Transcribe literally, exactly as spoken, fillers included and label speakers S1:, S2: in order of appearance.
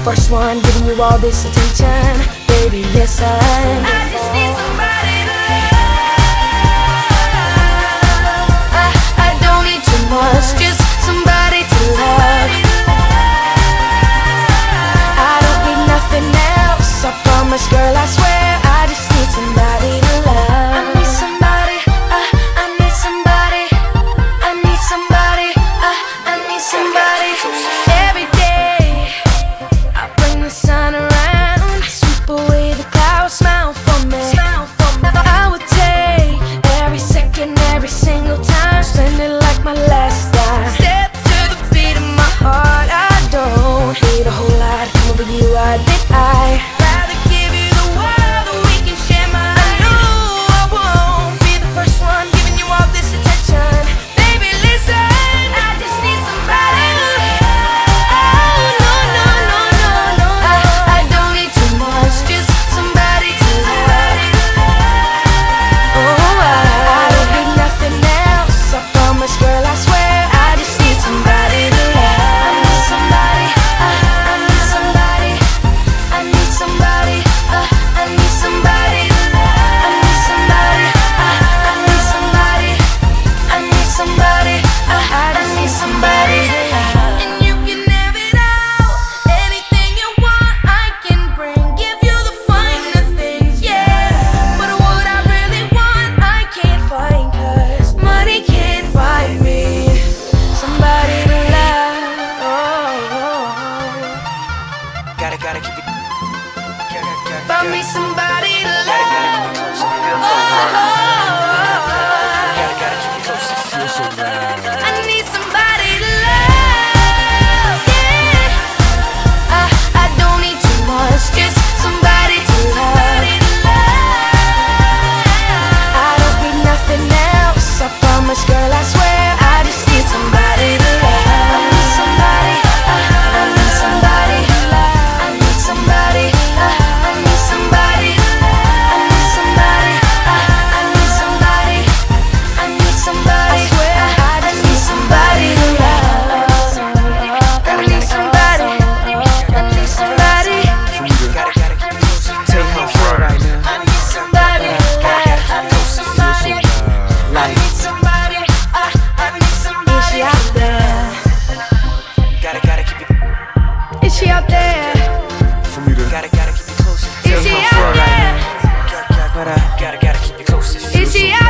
S1: first one giving you all this attention. Baby, listen, I just need somebody to love. I, I don't need too much, just somebody to love. I don't need nothing else, I promise, girl, I swear. I just need somebody to love. I need somebody, uh, I need somebody, I need somebody, uh, I need somebody. Every day I bring the sun around, sweep away the clouds, smile for me. I would take every second, every single time, spend it like my last dime. Step to the beat of my heart, I don't need a whole lot. Come over you, I think I rather give you the world than we can share mine. I know I won't be the first one giving you all this attention. Baby, listen, I just need somebody to love. Oh, no, no, no, no, no, I, I don't need too much, just somebody to love. Oh, I, I don't need nothing else, I promise, girl, I swear. I just need somebody to love. I need somebody, uh, I need somebody, I need somebody, uh, I need somebody to love. I need somebody, uh, I need somebody, I need somebody, uh, I need somebody to love. And you can have it all, anything you want I can bring, give you the finer things, yeah. But what I really want I can't find, 'cause money can't find me somebody to love. Oh, oh, oh.
S2: Gotta, gotta keep it. Gotta, gotta,
S1: Find me somebody to love. Oh, oh, oh.
S2: gotta, gotta keep it close. It feels so right.
S1: I need somebody to love, yeah. I, I don't need too much, just somebody to love. I don't need nothing else, I promise, girl, I swear. I just need somebody to love. I need somebody, uh, I need somebody, I need somebody, uh, I need somebody, I need somebody, uh, I need somebody, I need somebody, I swear. I just need somebody to love. I need somebody, I need somebody,
S2: Gotta, gotta keep it close. Tell you how I feel right now.
S1: I need somebody, I need somebody, I need somebody, I, I need somebody. Is she out there?
S2: Gotta, gotta keep it.
S1: Is she out there?
S3: For me to
S2: Gotta, gotta keep it close. Tell
S1: Is
S2: you
S1: she
S2: how I feel
S1: out
S2: right
S1: there?
S2: now. But I gotta, gotta keep it close. It feels
S1: Is she
S2: so